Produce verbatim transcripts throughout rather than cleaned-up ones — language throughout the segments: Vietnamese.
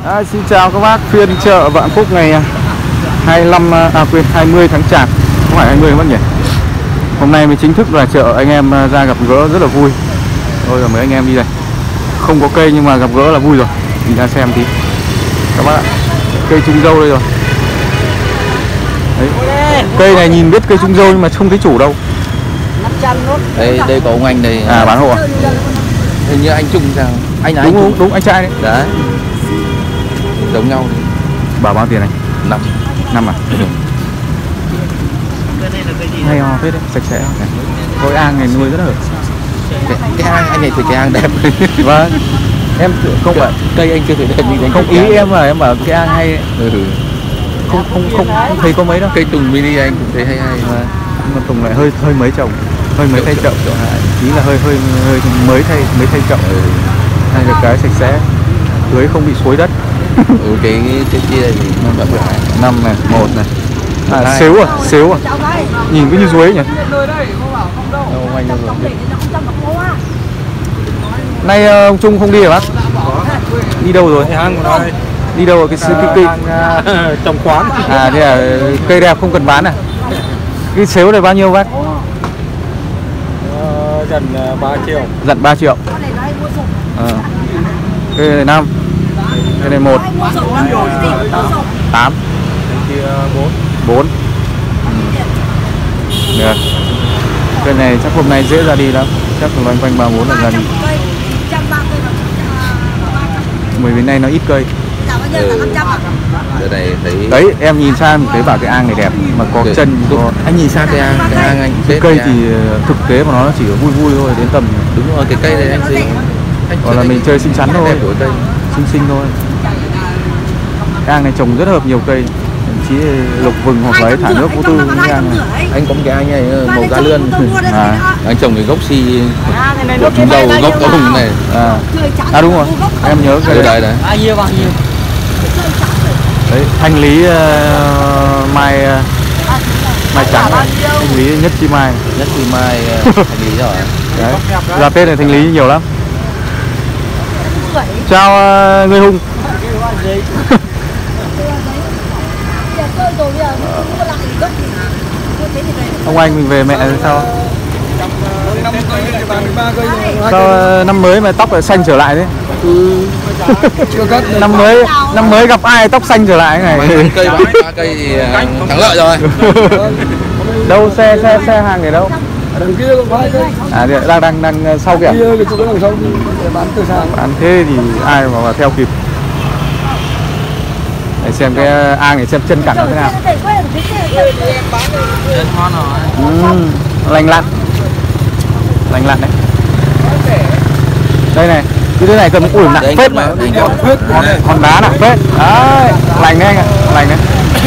À, xin chào các bác, phiên chợ Vạn Phúc ngày hai mươi lăm à quên hai mươi tháng Chạp, không phải hai mươi mất nhỉ. Hôm nay mới chính thức là chợ, anh em ra gặp gỡ rất là vui. Thôi rồi mấy anh em đi đây. Không có cây nhưng mà gặp gỡ là vui rồi. Đi ra xem tí. Các bác ạ, cây trung dâu đây rồi. Đấy. Cây này nhìn biết cây trung dâu nhưng mà không thấy chủ đâu. Đây đây có ông anh đây. À bán hộ à? Hình như anh Trung sao? Anh là đúng anh đúng, đúng anh trai đấy. Đấy. Giống nhau. Bảo bao tiền này? Năm. Năm à? Hay ho phết đấy, sạch sẽ. Thôi An này nuôi rất là hợp. Cái, cái hang anh này thì cái hang đẹp. Vâng. Em không phải cây anh chưa thấy đẹp như thế. Không ý em mà em bảo cái hang hay. Ừ. Không không không không thấy có mấy đâu. Cây tùng mini anh cũng thấy hay hay. Mà, mà tùng lại hơi hơi mới trồng, hơi mới thay chậu. Ý là hơi hơi hơi mới thay mới thay chậu. Ừ. Hay được cái sạch sẽ, tưới không bị xối đất. Ừ, cái cái kia này thì năm này, một này. À, xíu à, xíu à. Nhìn cứ như suối nhỉ. Đâu anh đâu rồi. Nay ông Trung không đi hả bác? Đi đâu rồi? Đi đâu rồi cái siêu thị trồng khoán. À thế là cây đẹp không cần bán à? Cái xíu này bao nhiêu bác? Ờ, dần ba triệu. Dặn ba triệu. À. Cây này năm. Cây này một. Tám. Kia bốn. Bốn. Được. Cây này chắc hôm nay dễ ra đi lắm. Chắc là loanh quanh ba bốn là ra đi. Bởi vì nay nó ít cây. Ừ. Giờ này thấy Đấy em nhìn sang thấy bảo cái ang này đẹp mà có okay. Chân có... anh nhìn sang cái ang cái ang anh cái cây thì thực tế mà nó chỉ vui vui thôi, đến tầm đúng rồi cái cây này anh gì còn là mình chơi xinh xắn thôi, cây xinh xinh thôi. Cái ang này trồng rất hợp nhiều cây, thậm chí lục vừng hoặc lấy thả nước vô tư cái ang này. Anh có một cái ang này màu da lươn à. Anh trồng cái gốc si của chúng dâu gốc có hùng này à. À đúng rồi em nhớ cái đấy đấy Bao nhiêu bao nhiêu đấy thanh lý uh, mai uh, mai trắng này. Thanh lý nhất chi mai nhất chi mai uh, thanh lý rồi đấy ra Tết này thanh lý nhiều lắm. Chào uh, người hùng. Ông anh mình về mẹ sao? Sao năm mới mà tóc lại xanh trở lại đấy? Ừ. Năm mới năm mới gặp ai tóc xanh trở lại cái này? Cây ba cây thì thắng lợi rồi. Đâu xe xe xe hàng này đâu? Đằng kia có hai cây. À đang đang đang sau kìa. Kia cái chỗ đằng sau bán từ xa. Bán thế thì ai mà, mà theo kịp. Để xem cái ang này xem chân cẳng nó thế nào. Uhm, lành lặn, lành lặn đấy. Đây này, cái thứ này cần ủi nặng phết mà, hòn, hòn đá nặng phết. Đấy, lành đấy anh ạ, lành đấy.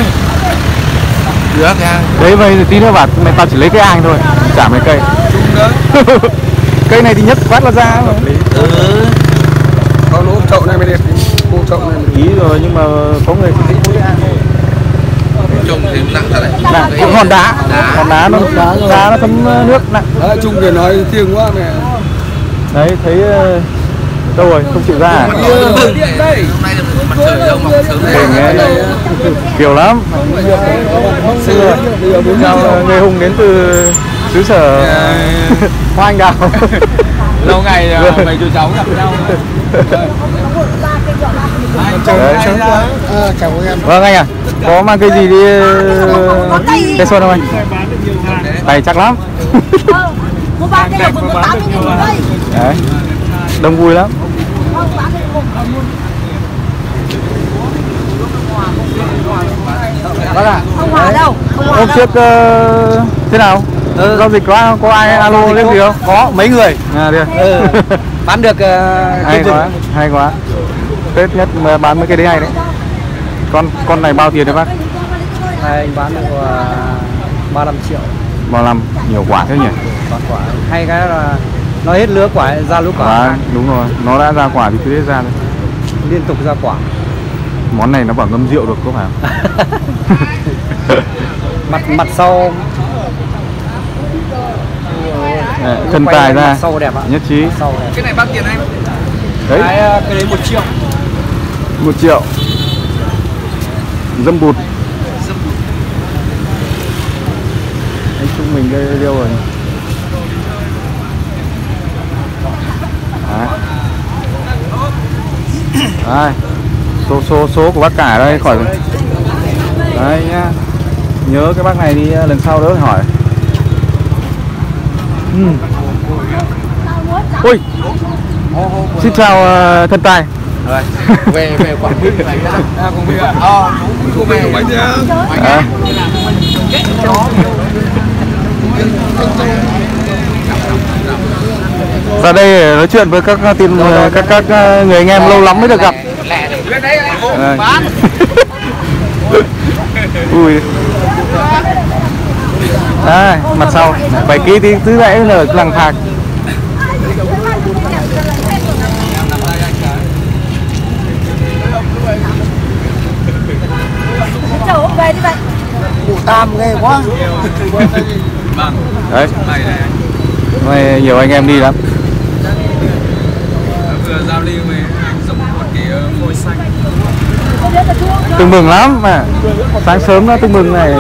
Được cái ang. Đấy vậy tí nữa bảo mày tao chỉ lấy cái ang thôi, chả mấy cây. Cây này thì nhất phát là ra mà. Ừ. Có lỗ chậu này mới đẹp. Chậu này Ý rồi nhưng mà có người thì thích cái ang thôi. Trồng thì nặng thật đấy. Nặng, cũng hòn đá, hòn đá nó đá, đá nó thấm nước nặng. À, Trung thì nói tiếng quá mẹ. Đấy thấy đâu rồi không chịu ra à? Đây. Hôm nay là mặt trời đâu mọc sớm đấy. Kiểu lắm. Chào người hùng đến từ xứ sở Hoa Anh Đào. Lâu ngày mấy chú cháu gặp nhau. Đấy, à, chào em. Vâng anh à, có mang cây gì đi cây xuân không anh? Tay chắc lắm. Đấy, đông vui lắm. Bác ạ, à, hôm trước uh, thế nào? Ừ. Giao dịch có có ai alo lên gì không? Có mấy người. À, được. Ừ. Bán được uh, hay quá, hay quá. Tết nhất mà bán mấy cái đấy hay đấy. Con con này bao tiền đấy bác? Hai anh bán được uh, ba mươi lăm triệu. ba mươi lăm, nhiều quả thế nhỉ? Bán quả. Hay cái là nó hết lứa quả ra lứa quả. À, đúng rồi, nó đã ra quả thì cứ thế ra thôi. Liên tục ra quả. Món này nó bảo ngâm rượu được có phải không? mặt mặt sau à, chân tài ra, sau đẹp ạ. nhất trí. Sau đẹp. Cái này bao tiền anh? Đấy. Cái, cái đấy một triệu. Một triệu. Dâm bụt. Anh chúng mình đây đâu rồi? Đấy. Đây. Số số số của bác cả đây khỏi. Đấy nhá. Nhớ cái bác này đi lần sau đỡ hỏi. Ừ. Ui. Xin chào uh, thân tài. Rồi, về về Quảng Ninh này ra. À, cũng bây giờ. Ờ, cũng về bánh nhá. À. Ra đây để nói chuyện với các team các các người anh em lâu lắm mới được gặp. À. Ui. À, mặt sau bảy ký thì thứ dãy là làng phạc. Chở ông về đi vậy. Cụ Tam ghê quá. Đấy. Này nhiều anh em đi lắm. Vừa giao lưu với anh giống một cái phôi xanh. Tưng mừng lắm mà. Sáng sớm nó tưng mừng này.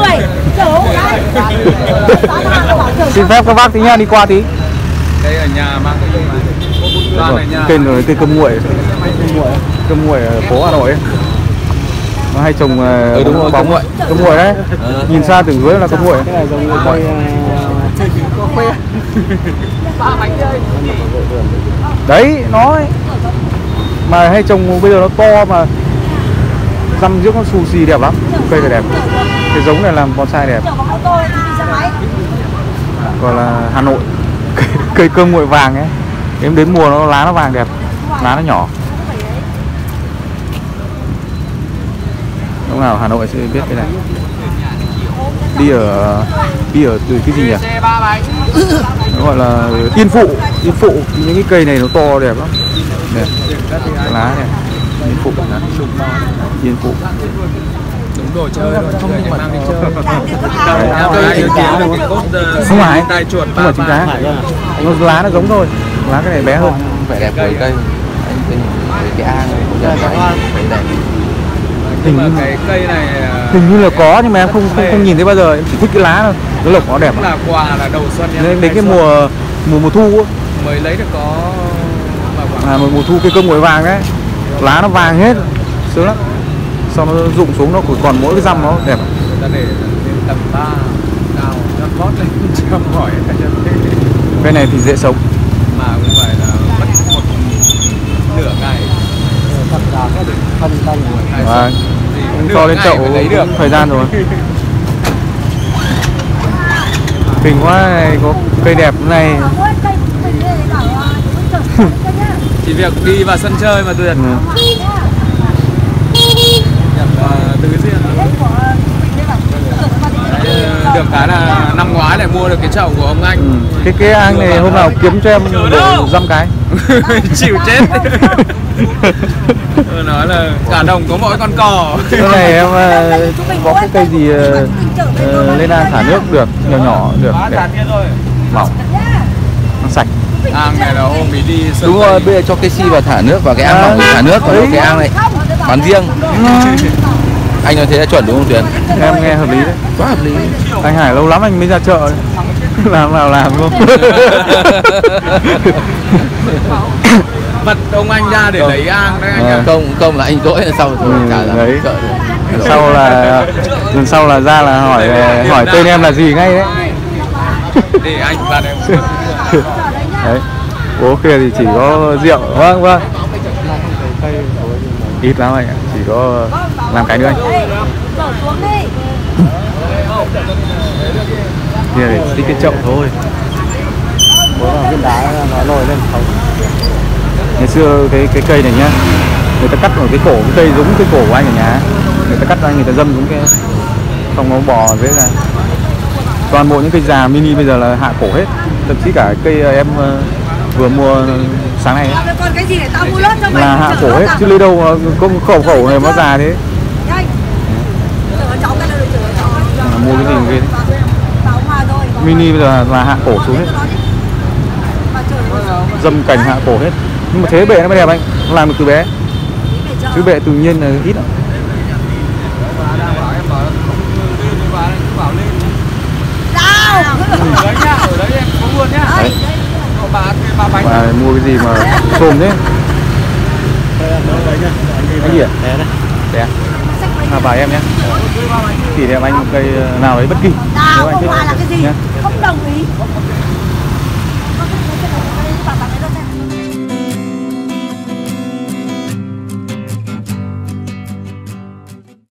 Xin phép các bác tí nha, đi qua tí. Đây ở nhà mang cái gì mà. Kênh rồi, cây cơm nguội. Cơm nguội ở phố Hà Nội ấy. Nó hay trồng uh, ừ, đúng rồi, bóng cơm nguội. Cơm nguội đấy. Ừ. Nhìn xa tưởng dưới là cơm nguội. Cái này giống như cây đấy nó ấy. Mà hay trồng bây giờ nó to mà răm trước nó xù xì đẹp lắm, cây này đẹp, cái giống này làm bonsai đẹp. Còn là Hà Nội cây, cây cơm nguội vàng ấy, em đến mùa nó lá nó vàng đẹp, lá nó nhỏ. Lúc nào Hà Nội sẽ biết cái này. Đi ở đi ở từ cái gì nhỉ? Nó gọi là Yên Phụ, Yên Phụ, những cái cây này nó to đẹp lắm. Đẹp. Lá này. Yên Phụ đó. Yên Phụ. Đúng đồ chơi thôi, không nhưng mà mang đi chơi. Không phải, tai chuột không phải trứng cá. Nó lá nó giống thôi. Lá cái này bé hơn. Vẻ đẹp của cây. Anh tên cái A này cũng rất là đẹp. Nhưng mà cái cây này hình như là có nhưng mà em không không, không nhìn thấy bao giờ, em chỉ thích cái lá thôi. Cái lộc nó đẹp. Là quà là đầu xuân nha. Đến, đến cái mùa mùa mùa thu ấy. Mới lấy được có à, mùa thu cây cơm nguội vàng đấy, lá nó vàng hết, sướng lắm. Sau nó rụng xuống nó chỉ còn mỗi cái răm nó đẹp. Người ta để tầm ba cao nó vót lên chăm hỏi cái này thì dễ sống mà cũng phải là mất một nửa ngày. Thật ra nó được phân tân và cho lên chậu lấy được thời gian rồi. Kinh quá này, có cây đẹp này. Chỉ việc đi vào sân chơi mà tuyệt. Ừ. Từ riêng. Được cái là năm ngoái lại mua được cái chậu của ông anh. Ừ. Cái cái ang này hôm nào kiếm cho em độ dăm cái. Chịu chết. Nói là cả đồng có mỗi con cò. Cái này em có cái cây gì uh, uh, lên ang thả nước được, nhỏ nhỏ được, đẹp, mỏng, nó sạch. Ang này là hôm mình đi sân. Đúng rồi, bây giờ cho cây si vào thả nước vào cái ang mỏng thả nước, còn cái ang này bán riêng. Anh nói thế là chuẩn đúng không Tuyền? Em nghe hợp lý đấy. Quá hợp lý. Anh Hải lâu lắm anh mới ra chợ. Làm nào làm luôn. Vật ông anh ra để lấy ang đấy anh. À. Không, không là anh dỗi là sau rồi ừ, trả ra đấy. chợ. Lần sau là lần sau là ra là hỏi hỏi tên em là gì ngay đấy. Để anh và em. Đấy. Bố kia thì chỉ có rượu. Vâng vâng. Ít lắm anh ạ, chỉ có làm cái nữa anh. Kia để tích cái chậu thôi. bố vào viên đá nó nổi lên không. Ngày xưa cái cái cây này nhá, người ta cắt ở cái cổ cái cây giống cái cổ của anh ở nhà, người ta cắt ra người ta dâm xuống cái không nó bò dễ ra. Toàn bộ những cây già mini bây giờ là hạ cổ hết, thậm chí cả cây em vừa mua sáng nay ấy, là hạ cổ hết chứ lấy đâu có khẩu khẩu này nó già thế. À, mua cái gì ghê đấy. Mini bây giờ là hạ cổ xuống hết, dâm cành hạ cổ hết, nhưng mà thế bệ nó mới đẹp anh, nó làm được từ bé. Chứ bệ tự nhiên là ít lắm. Bà đang bảo em bảo không lên thì bà cứ bảo lên. Sao? Ở đấy nhá, ở đấy em có luôn nhá. Đấy. Bà thuê ba bánh. Bà mua cái gì mà xôm thế? Cái gì ạ? Té à? À, bà em nhé. Chỉ thêm anh một cây nào đấy bất kỳ. Đào không phải là cái gì? Nhá. Không đồng ý.